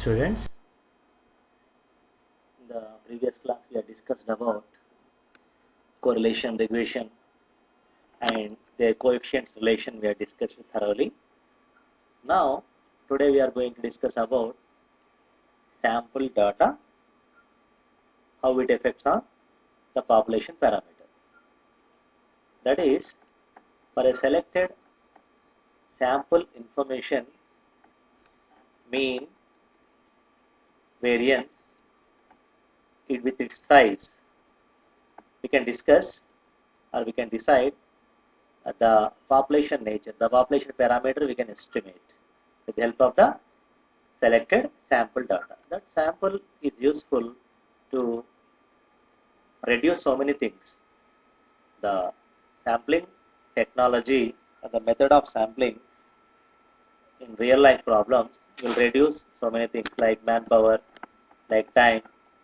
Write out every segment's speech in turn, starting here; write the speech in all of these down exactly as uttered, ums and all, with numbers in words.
students. In the previous class we have discussed about correlation, regression and their coefficients relation we have discussed thoroughly. Now today we are going to discuss about sample data, how it affects on the population parameter. That is, for a selected sample information, mean, variance, it with its size, we can discuss or we can decide uh, the population nature, the population parameter we can estimate with the help of the selected sample data. That sample is useful to reduce so many things. The sampling technology and the method of sampling in real life problems will reduce so many things like manpower, like time,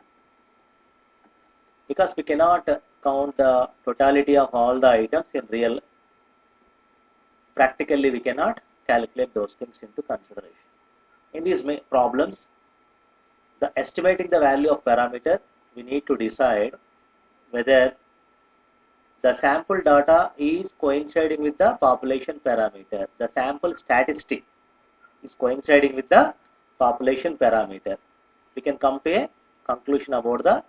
because we cannot count the totality of all the items in real. Practically we cannot calculate those things into consideration. In these problems, the estimating the value of parameter, we need to decide whether the sample data is coinciding with the population parameter. The sample statistic is coinciding with the population parameter. We can come to a conclusion about the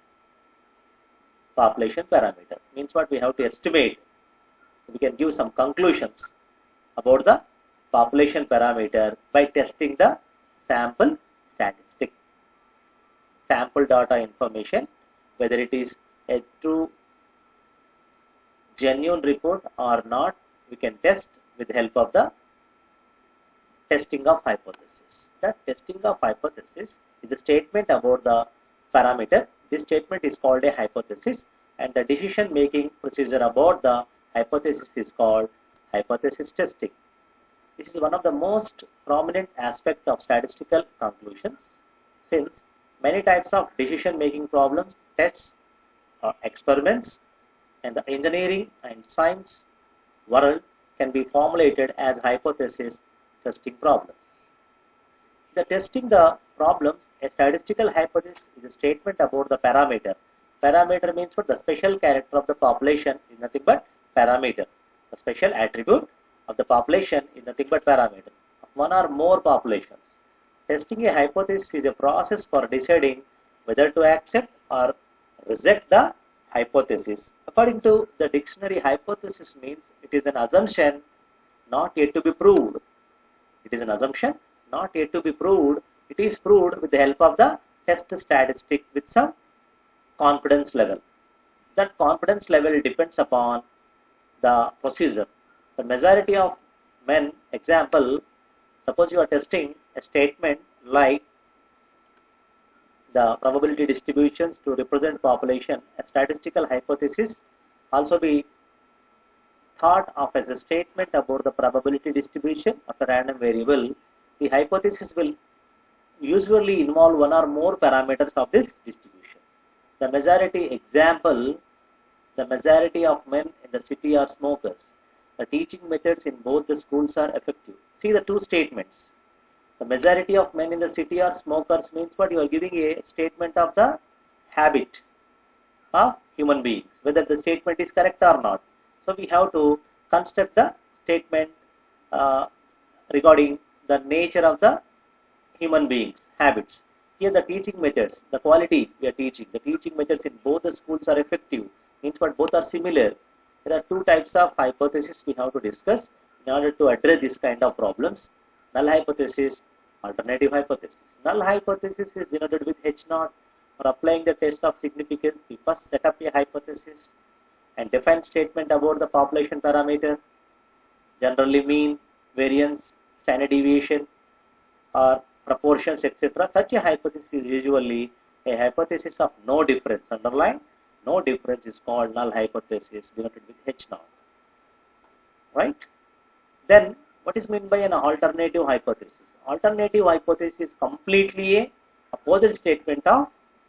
population parameter. Means what? We have to estimate. We can give some conclusions about the population parameter by testing the sample statistic. Sample data information, whether it is a true genuine report or not, we can test with the help of the testing of hypothesis. That testing of hypothesis is a statement about the parameter. This statement is called a hypothesis, and the decision making procedure about the hypothesis is called hypothesis testing. This is one of the most prominent aspects of statistical conclusions, since many types of decision making problems, tests or experiments and the engineering and science world can be formulated as hypothesis testing problems. The testing the problems, a statistical hypothesis is a statement about the parameter. Parameter means what? The special character of the population is nothing but parameter. The special attribute of the population is nothing but parameter. One or more populations. Testing a hypothesis is a process for deciding whether to accept or reject the hypothesis. According to the dictionary, hypothesis means it is an assumption not yet to be proved. It is an assumption not yet to be proved. It is proved with the help of the test statistic with some confidence level. That confidence level depends upon the procedure. The majority of men, example, suppose you are testing a statement like the probability distributions to represent population, a statistical hypothesis also be thought of as a statement about the probability distribution of a random variable. The hypothesis will usually involve one or more parameters of this distribution. The majority example, the majority of men in the city are smokers. The teaching methods in both the schools are effective. See the two statements. The majority of men in the city are smokers means what? You are giving a statement of the habit of human beings, whether the statement is correct or not. So we have to construct the statement uh, regarding the nature of the human beings, habits. Here the teaching methods, the quality we are teaching, the teaching methods in both the schools are effective, means what? Both are similar. There are two types of hypothesis we have to discuss in order to address this kind of problems. Null hypothesis, alternative hypothesis. Null hypothesis is denoted with H naught. For applying the test of significance, we first set up a hypothesis and define statement about the population parameter, generally mean, variance, standard deviation or proportions, et cetera. Such a hypothesis is usually a hypothesis of no difference. Underline, no difference is called null hypothesis denoted with H naught. Right? Then what is meant by an alternative hypothesis? Alternative hypothesis is completely a opposite statement of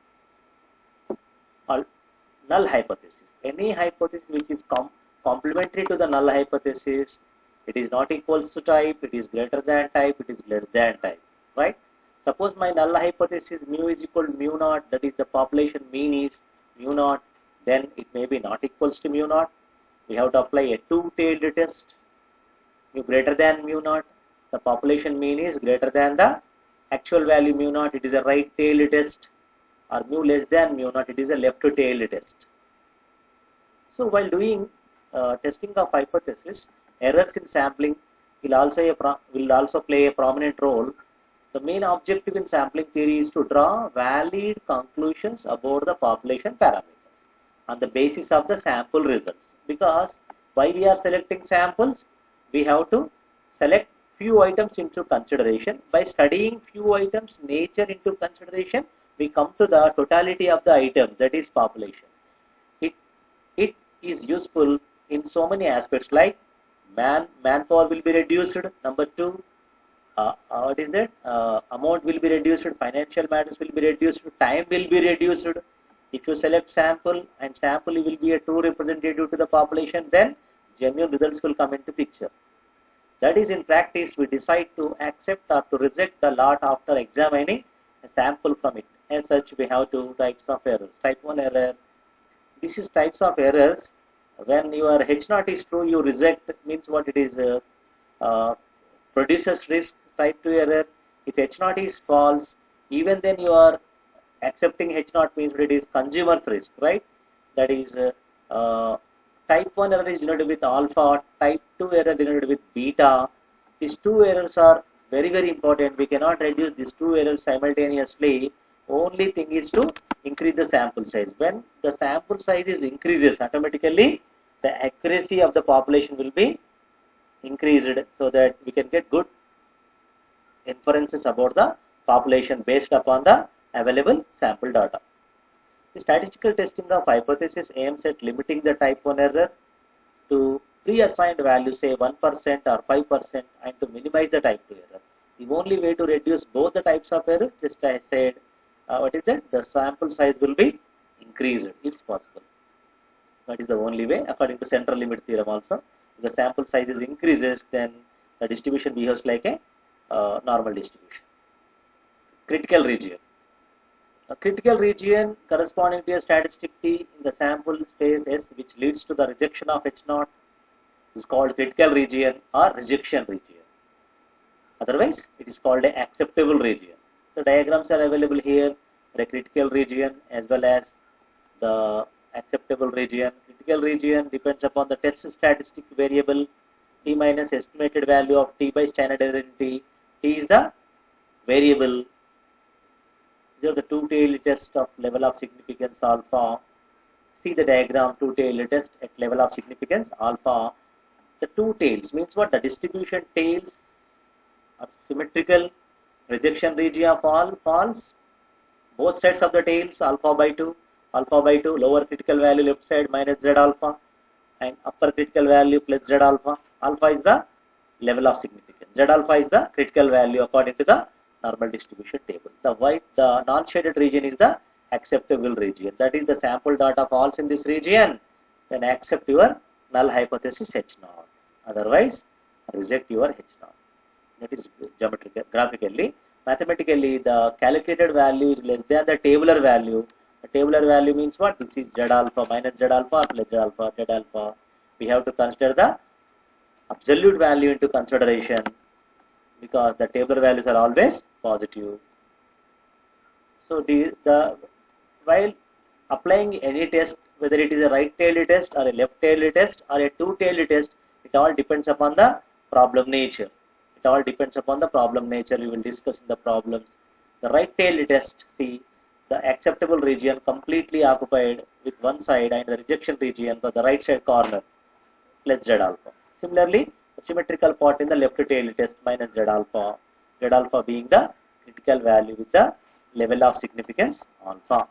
null hypothesis. Any hypothesis which is com complementary to the null hypothesis, it is not equals to type, it is greater than type, it is less than type, right? Suppose my null hypothesis mu is equal to mu naught, that is the population mean is mu naught, then it may be not equals to mu naught. We have to apply a two-tailed test. Mu greater than mu naught, the population mean is greater than the actual value mu naught, it is a right-tailed test, or mu less than mu naught, it is a left-tailed test. So while doing uh, testing of hypothesis, errors in sampling will also, a will also play a prominent role. The main objective in sampling theory is to draw valid conclusions about the population parameters on the basis of the sample results. Because why we are selecting samples, we have to select few items into consideration. By studying few items nature into consideration, we come to the totality of the item, that is population. It, it is useful in so many aspects, like man manpower will be reduced, number two, uh, uh, what is that, uh, amount will be reduced, financial matters will be reduced, time will be reduced. If you select sample and sample will be a true representative to the population, then genuine results will come into picture. That is, in practice, we decide to accept or to reject the lot after examining a sample from it. As such, we have two types of errors. Type one error, this is types of errors. When your H naught is true, you reject, means what it is, uh, uh, produces risk. Type two error, if H naught is false, even then you are accepting H naught, means it is consumer's risk, right? That is, uh, uh, type one error is denoted with alpha, type two error denoted with beta. These two errors are very, very important. We cannot reduce these two errors simultaneously. Only thing is to increase the sample size. When the sample size is increases, automatically the accuracy of the population will be increased, so that we can get good inferences about the population based upon the available sample data. The statistical testing of hypothesis aims at limiting the type one error to pre-assigned value, say one percent or five percent, and to minimize the type two error. The only way to reduce both the types of error, just I said, uh, what is that? The sample size will be increased. It's possible. That is the only way, according to central limit theorem also. If the sample size is increases, then the distribution behaves like a uh, normal distribution. Critical region. A critical region corresponding to a statistic T in the sample space S, which leads to the rejection of H naught, is called critical region or rejection region. Otherwise, it is called an acceptable region. The diagrams are available here. The critical region as well as the acceptable region. Critical region depends upon the test statistic variable T minus estimated value of T by standard error in T. T is the variable. These are the two-tailed test of level of significance alpha. See the diagram, two-tailed test at level of significance alpha. The two tails means what? The distribution tails are symmetrical. Rejection region of all false. Both sides of the tails alpha by two. Alpha by two, lower critical value left side minus Z alpha, and upper critical value plus Z alpha. Alpha is the level of significance. Z alpha is the critical value according to the normal distribution table. The white, the non-shaded region is the acceptable region. That is, the sample data falls in this region, then accept your null hypothesis H naught. Otherwise, reject your H naught. That is geometrically, graphically. Mathematically, the calculated value is less than the tabular value. The tabular value means what? This is Z alpha minus Z alpha plus Z alpha, Z alpha. We have to consider the absolute value into consideration, because the tabular values are always positive. So the, the while applying any test, whether it is a right-tailed test or a left-tailed test or a two-tailed test, it all depends upon the problem nature. It all depends upon the problem nature. We will discuss in the problems. The right-tailed test, see, the acceptable region completely occupied with one side and the rejection region for the right side corner plus Z alpha. Similarly, the symmetrical part in the left-tailed test minus Z alpha. Z alpha being the critical value with the level of significance alpha.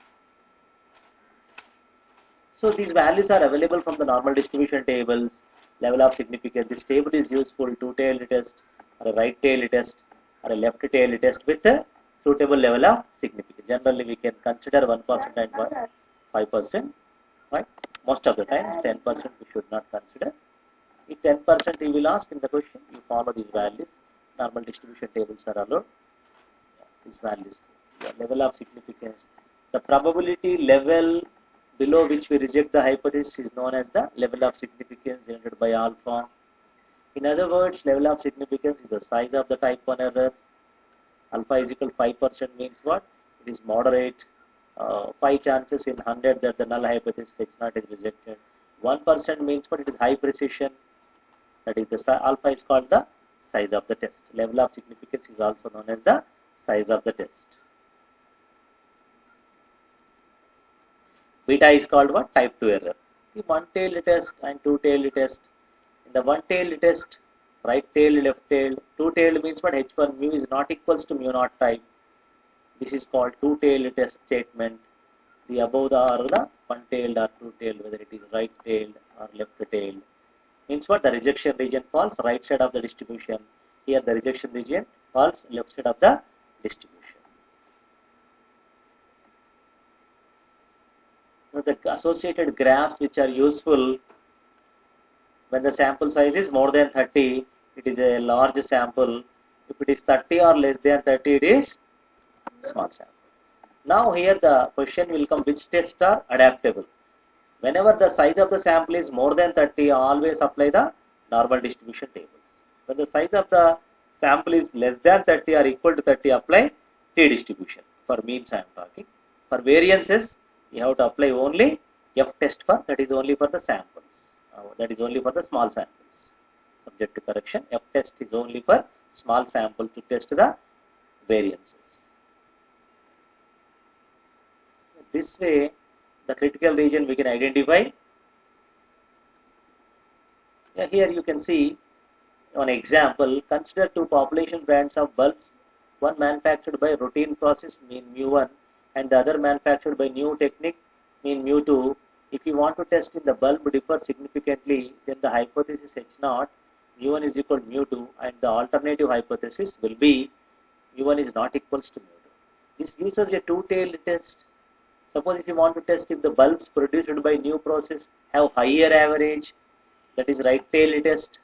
So these values are available from the normal distribution tables. Level of significance. This table is useful two-tailed test or a right-tailed test or a left-tailed test with a suitable level of significance. Generally, we can consider one percent and five percent. Right? Most of the time, ten percent we should not consider. If ten percent you will ask in the question, you follow these values. Normal distribution tables are allowed. these values. The level of significance. The probability level below which we reject the hypothesis is known as the level of significance denoted by alpha. In other words, level of significance is the size of the type one error. Alpha is equal to five percent means what? It is moderate. Uh, five chances in one hundred that the null hypothesis H naught is rejected. one percent means what? It is high precision. That is, the alpha is called the size of the test. Level of significance is also known as the size of the test. Beta is called what? Type two error. The one-tailed test and two-tailed test. In the one-tailed test, right-tailed, left-tailed. Two-tailed means what? H one mu is not equals to mu naught type. This is called two-tailed test statement. The above the are the one-tailed or two-tailed, whether it is right-tailed or left-tailed. Means what? The rejection region falls right side of the distribution. Here the rejection region falls left side of the distribution. Now the associated graphs which are useful when the sample size is more than thirty, it is a large sample. If it is thirty or less than thirty, it is small sample. Now here the question will come, which tests are adaptable? Whenever the size of the sample is more than thirty, always apply the normal distribution tables. When the size of the sample is less than thirty or equal to thirty, apply T distribution. For means I am talking. For variances, you have to apply only F test for, that is only for the samples. Uh, that is only for the small samples. Subject to correction, F test is only for small sample to test the variances. This way, the critical region we can identify. Yeah, here you can see one example. Consider two population brands of bulbs, one manufactured by routine process mean mu one and the other manufactured by new technique mean mu two. If you want to test if the bulb differ significantly, then the hypothesis H naught mu one is equal to mu two and the alternative hypothesis will be mu one is not equals to mu two. This gives us a two-tailed test. Suppose if you want to test if the bulbs produced by new process have higher average, that is right tail test,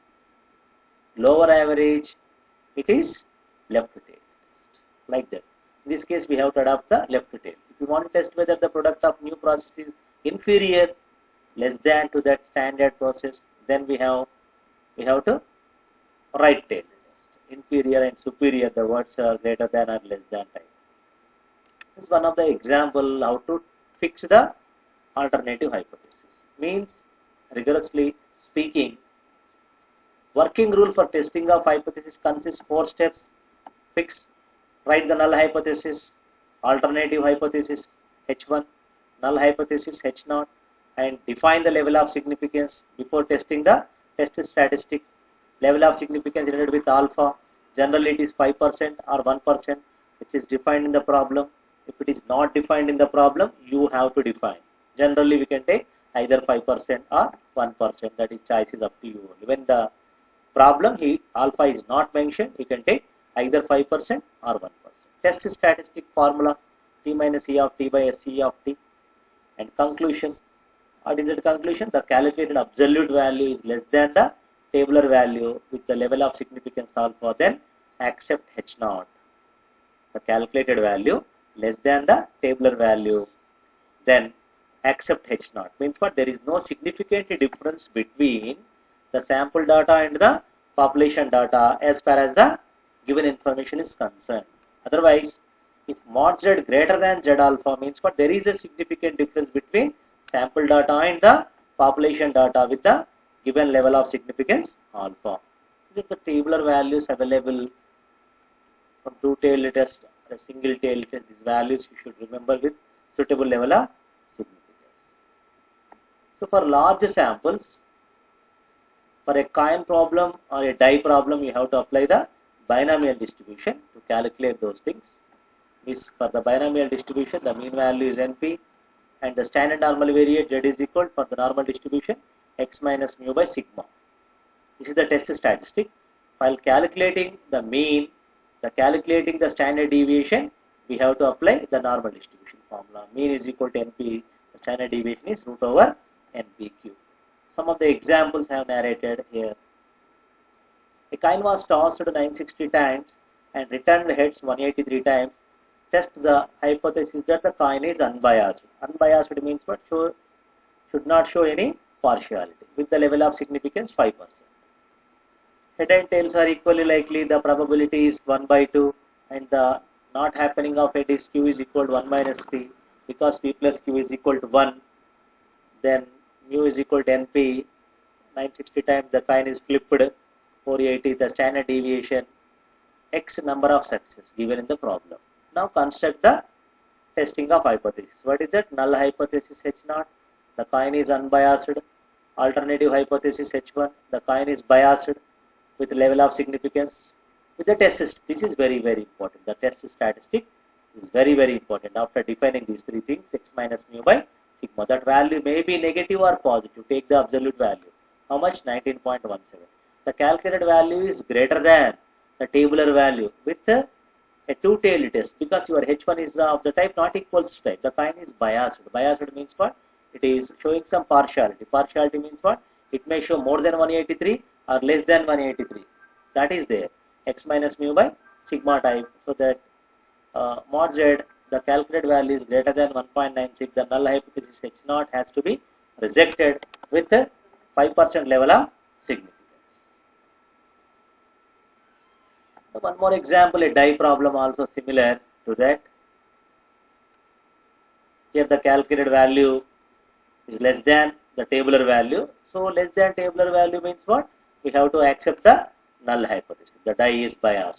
lower average, it is left tail test, like that. In this case, we have to adopt the left tail. If you want to test whether the product of new process is inferior, less than to that standard process, then we have we have to right tail test. Inferior and superior, the words are greater than or less than type. This is one of the example how to fix the alternative hypothesis. Means, rigorously speaking, working rule for testing of hypothesis consists four steps. Fix, write the null hypothesis, alternative hypothesis H one, null hypothesis H naught, and define the level of significance before testing the test statistic. Level of significance related with alpha. Generally, it is five percent or one percent, which is defined in the problem. If it is not defined in the problem, you have to define. Generally, we can take either five percent or one percent. That is, choice is up to you. When the problem he, alpha is not mentioned, you can take either five percent or one percent. Test statistic formula T minus E of T by S C of T. And conclusion. What is the conclusion? The calculated absolute value is less than the tabular value with the level of significance alpha. Then accept H naught. The calculated value less than the tabular value, then accept H naught. Means what? There is no significant difference between the sample data and the population data as far as the given information is concerned. Otherwise, if mod Z greater than Z alpha means what? There is a significant difference between sample data and the population data with the given level of significance alpha. These are the tabular values available from two-tailed test, a single-tailed test. These values you should remember with suitable level of significance. So for large samples, for a coin problem or a die problem, you have to apply the binomial distribution to calculate those things. Is for the binomial distribution, the mean value is N P and the standard normal variate Z is equal for the normal distribution x minus mu by sigma. This is the test statistic. While calculating the mean, the calculating the standard deviation, we have to apply the normal distribution formula. Mean is equal to N P, the standard deviation is root over N P Q. Some of the examples I have narrated here. A coin was tossed nine hundred sixty times and returned heads one hundred eighty-three times, test the hypothesis that the coin is unbiased. Unbiased means what? Show, should not show any partiality with the level of significance five percent. Head and tails are equally likely. The probability is one by two, and the not happening of head is q is equal to one minus p, because p plus q is equal to one. Then mu is equal to np. nine hundred sixty times the coin is flipped. four hundred eighty the standard deviation. X number of successes given in the problem. Now construct the testing of hypothesis. What is that? Null hypothesis H zero. The coin is unbiased. Alternative hypothesis H one. The coin is biased with level of significance. With the test system, this is very very important. The test statistic is very very important. After defining these three things, x minus mu by sigma, that value may be negative or positive. Take the absolute value. How much? nineteen point one seven. The calculated value is greater than the tabular value with a, a two-tailed test, because your H one is of the type not equals type. The coin is biased. Biased means what? It is showing some partiality. Partiality means what? It may show more than one hundred eighty-three or less than one hundred eighty-three. That is there. X minus mu by sigma type. So that uh, mod z, the calculated value is greater than one point nine six. The null hypothesis H zero has to be rejected with a five percent level of significance. So one more example, a die problem also similar to that. Here the calculated value is less than the tabular value. So less than tabular value means what? We have to accept the null hypothesis. The die is biased.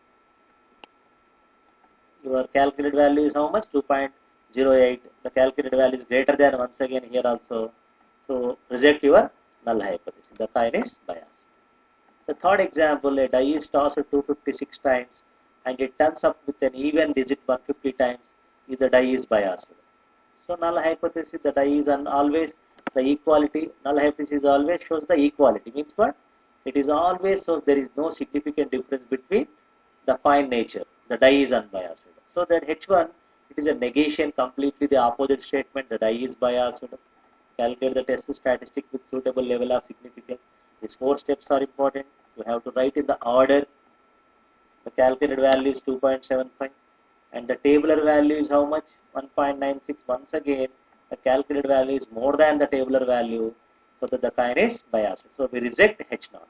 Your calculated value is how much? two point zero eight. The calculated value is greater than, once again here also. So reject your null hypothesis. The coin is biased. The third example, a die is tossed two hundred fifty-six times and it turns up with an even digit one hundred fifty times. Is the die is biased. So null hypothesis, the die is un always the equality. Null hypothesis always shows the equality. Means what? It is always shows there is no significant difference between the coin nature. The die is unbiased. So that H one, it is a negation, completely the opposite statement. The die is biased. Calculate the test statistic with suitable level of significance. These four steps are important. You have to write in the order. The calculated value is two point seven five and the tabular value is how much? one point nine six. Once again, the calculated value is more than the tabular value, so that the coin is biased. So we reject H zero.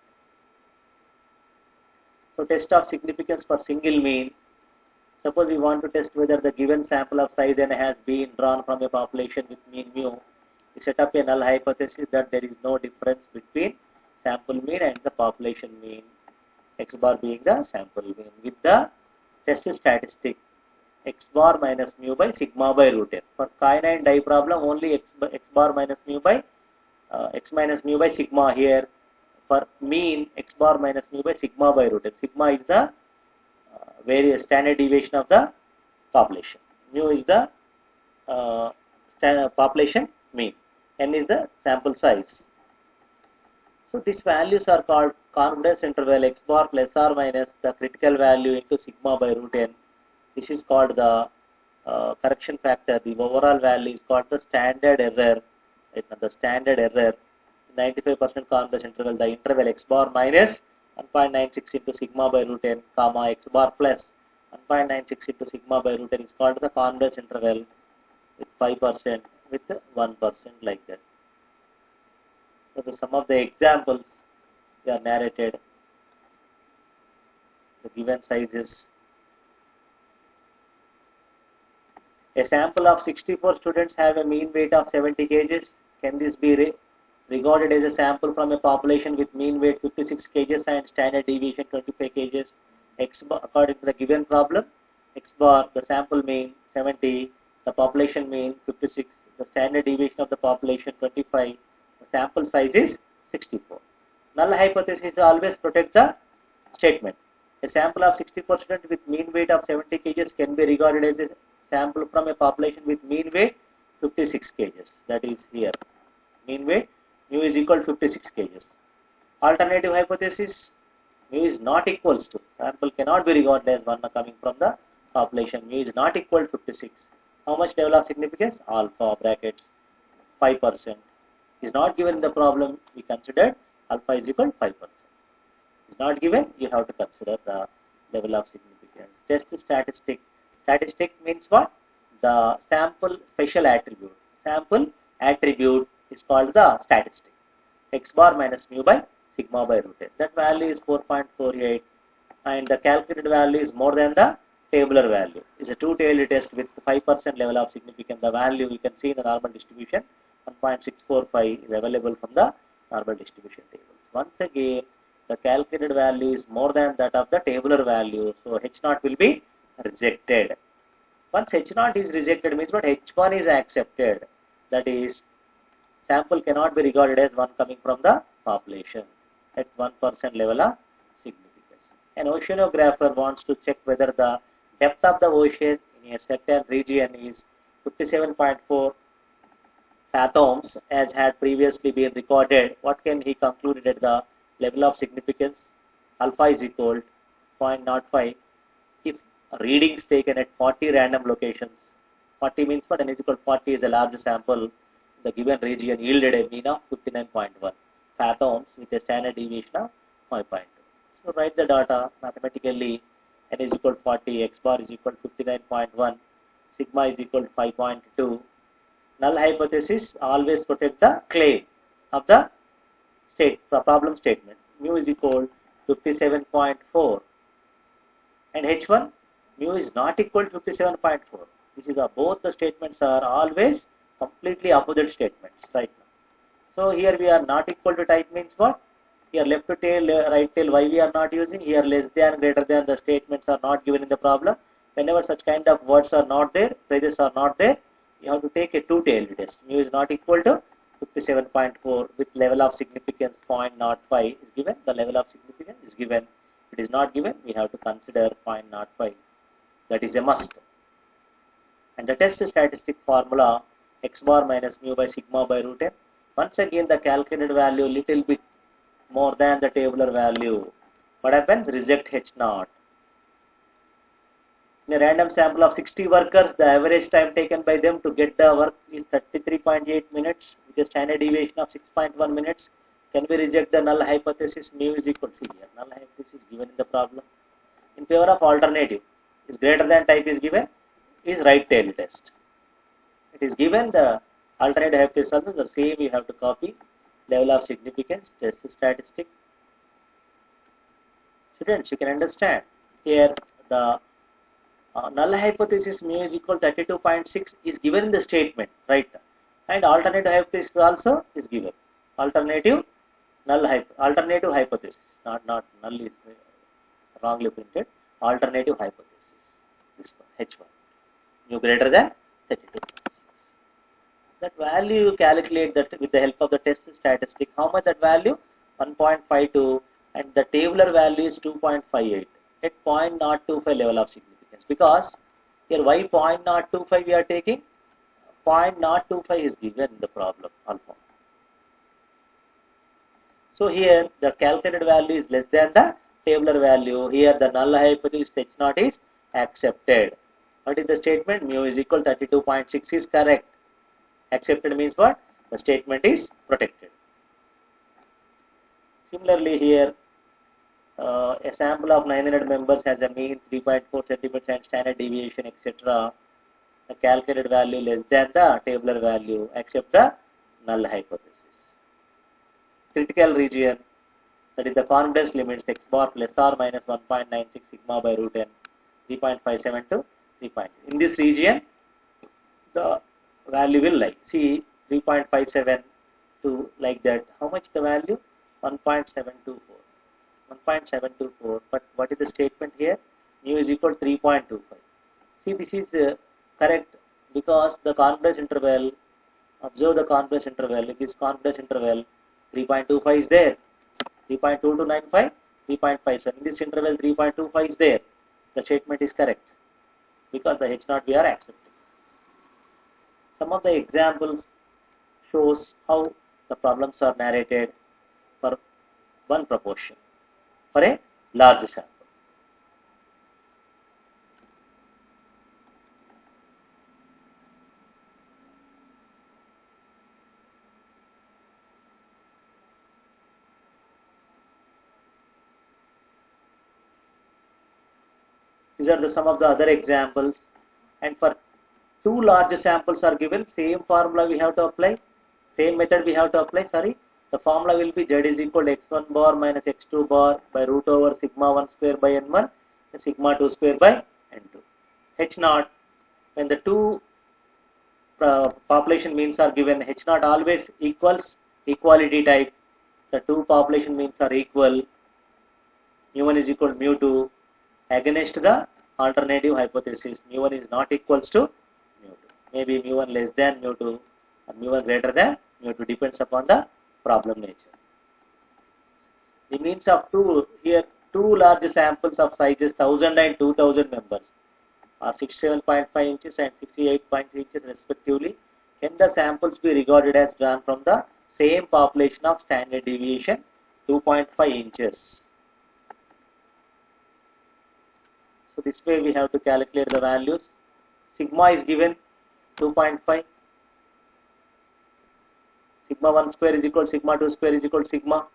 So test of significance for single mean. Suppose we want to test whether the given sample of size n has been drawn from a population with mean mu. We set up a null hypothesis that there is no difference between sample mean and the population mean, x bar being the sample mean, with the test statistic x bar minus mu by sigma by root n. For coin die problem, only x, x bar minus mu by uh, x minus mu by sigma here. For mean, x bar minus mu by sigma by root n. Sigma is the uh, various standard deviation of the population. Mu is the uh, standard population mean. N is the sample size. So these values are called confidence interval x bar plus or minus the critical value into sigma by root n. This is called the uh, correction factor. The overall value is called the standard error. Right? The standard error, ninety-five percent confidence interval, the interval x bar minus one point nine six into sigma by root n, comma x bar plus one point nine six into sigma by root n is called the confidence interval with five percent with one percent, like that. So the some of the examples they are narrated. The given sizes. A sample of sixty-four students have a mean weight of seventy kilograms. Can this be re regarded as a sample from a population with mean weight fifty-six kilograms and standard deviation twenty-five kilograms? X bar, according to the given problem, x bar, the sample mean seventy, the population mean fifty-six, the standard deviation of the population twenty-five, the sample size is sixty-four. Null hypothesis always protect the statement. A sample of sixty-four students with mean weight of seventy kilograms can be regarded as a sample from a population with mean weight fifty-six kilograms. That is here. Mean weight mu is equal to fifty-six kilograms. Alternative hypothesis, mu is not equals to, sample cannot be regarded as one coming from the population. Mu is not equal to fifty-six. How much level of significance? Alpha brackets five percent. Is not given in the problem. We considered alpha is equal to five percent. Is not given. You have to consider the level of significance. significance. Test statistic. Statistic means what? The sample special attribute. Sample attribute is called the statistic. X bar minus mu by sigma by root n. That value is four point four eight and the calculated value is more than the tabular value. It's a two-tailed test with five percent level of significance. The value you can see in the normal distribution one point six four five is available from the normal distribution tables. Once again, the calculated value is more than that of the tabular value, so H zero will be rejected. Once H zero is rejected means what? H one is accepted. That is, sample cannot be regarded as one coming from the population at one percent level of significance. An oceanographer wants to check whether the depth of the ocean in a certain region is fifty-seven point four fathoms as had previously been recorded. What can he conclude at the level of significance? Alpha is equal to zero point zero five if readings taken at forty random locations. forty means what? N is equal to forty is a large sample. The given region yielded a mean of fifty-nine point one fathoms with a standard deviation of five point two. So write the data mathematically. N is equal to forty, X bar is equal to fifty-nine point one, sigma is equal to five point two. Null hypothesis always protect the claim of the state, the problem statement. Mu is equal to fifty-seven point four and H one, mu is not equal to fifty-seven point four. This is a, both the statements are always completely opposite statements right now. So here we are not equal to type means what? Here left tail, right tail, why we are not using? Here less than, greater than, the statements are not given in the problem. Whenever such kind of words are not there, phrases are not there, you have to take a two-tailed test. Mu is not equal to fifty-seven point four with level of significance zero point zero five is given. The level of significance is given. If it is not given, we have to consider zero point zero five. That is a must. And the test statistic formula X bar minus mu by sigma by root n. Once again, the calculated value little bit more than the tabular value. What happens? Reject H zero. In a random sample of sixty workers, the average time taken by them to get the work is thirty-three point eight minutes with a standard deviation of six point one minutes. Can we reject the null hypothesis? Mu is equal to, see here, null hypothesis is given in the problem. In favor of alternative, is greater than type is given, is right tail test. It is given the alternative hypothesis also the same, you have to copy. Level of significance, test statistic. Students, you can understand here the uh, null hypothesis mu is equal to thirty-two point six is given in the statement, right? And alternative hypothesis also is given. Alternative null hypo, alternative hypothesis, not not null is wrongly printed. Alternative hypothesis, this one H one, mu greater than thirty-two. That value you calculate that with the help of the test statistic. How much that value? one point five two and the tabular value is two point five eight at zero point zero two five level of significance. Because here why zero point zero two five we are taking? zero point zero two five is given in the problem alpha. So here the calculated value is less than the tabular value. Here the null hypothesis H zero is accepted. What is the statement? Mu is equal to thirty-two point six is correct. Accepted means what? The statement is protected. Similarly here, uh, a sample of nine hundred members has a mean three point four centimeters and standard deviation, et cetera. The calculated value less than the tabular value. Accept the null hypothesis. Critical region, that is the confidence limits X bar plus or minus one point nine six sigma by root n, three point five seven to three. In this region, the value will lie. See three point five seven to like that. How much the value? one point seven two four. one point seven two four. But what is the statement here? Mu is equal to three point two five. See, this is uh, correct because the confidence interval, observe the confidence interval. If this confidence interval three point two five is there, three point two two nine five, three point five seven. In this interval three point two five is there. The statement is correct because the H zero we are accepting. Some of the examples shows how the problems are narrated for one proportion for a large sample. These are the some of the other examples. And for two large samples are given, same formula we have to apply, same method we have to apply. Sorry, the formula will be Z is equal to x one bar minus x two bar by root over sigma one square by n one and sigma two square by n two. H naught, when the two uh, population means are given, H naught always equals equality type. The two population means are equal. mu one is equal to mu two against the alternative hypothesis. mu one is not equals to mu two. Maybe mu one less than mu two or mu one greater than mu two, depends upon the problem nature. The means of two, here two large samples of sizes one thousand and two thousand members are sixty-seven point five inches and sixty-eight point three inches respectively. Can the samples be regarded as drawn from the same population of standard deviation two point five inches? So this way we have to calculate the values. Sigma is given two point five. Sigma one square is equal to sigma two square is equal to sigma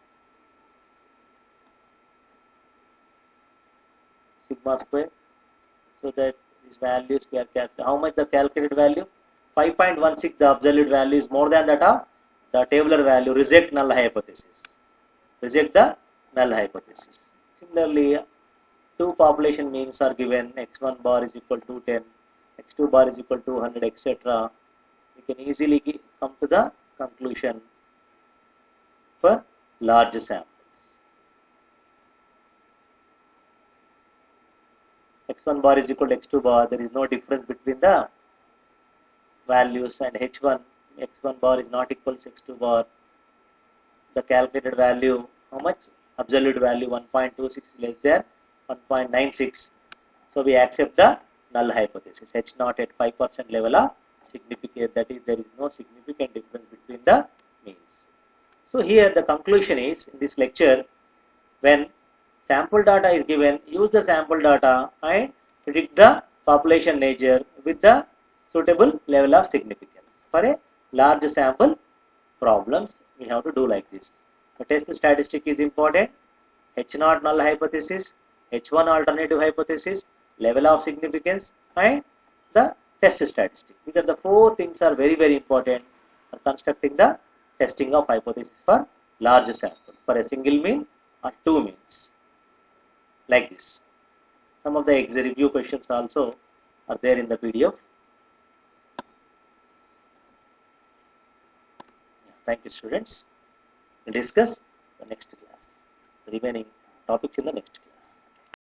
sigma square. So that these values we are calculating. How much the calculated value? five point one six, the absolute value is more than that of the tabular value. Reject null hypothesis. Reject the null hypothesis. Similarly, two population means are given. x one bar is equal to ten, x two bar is equal to two hundred, et cetera. We can easily come to the conclusion for large samples. x one bar is equal to x two bar. There is no difference between the values, and h one, x one bar is not equal to x two bar. The calculated value, how much? Absolute value one point two six less than one point nine six. So we accept the null hypothesis. H naught at five percent level of significance, that is, there is no significant difference between the means. So here the conclusion is, in this lecture, when sample data is given, use the sample data and predict the population nature with the suitable level of significance. For a large sample problems, we have to do like this. The test statistic is important. H naught null hypothesis, H one alternative hypothesis, level of significance, and the test statistic. These are the four things are very very important for constructing the testing of hypothesis for large samples, for a single mean or two means, like this. Some of the exam review questions also are there in the P D F. Thank you, students. We'll discuss the next class, the remaining topics in the next class.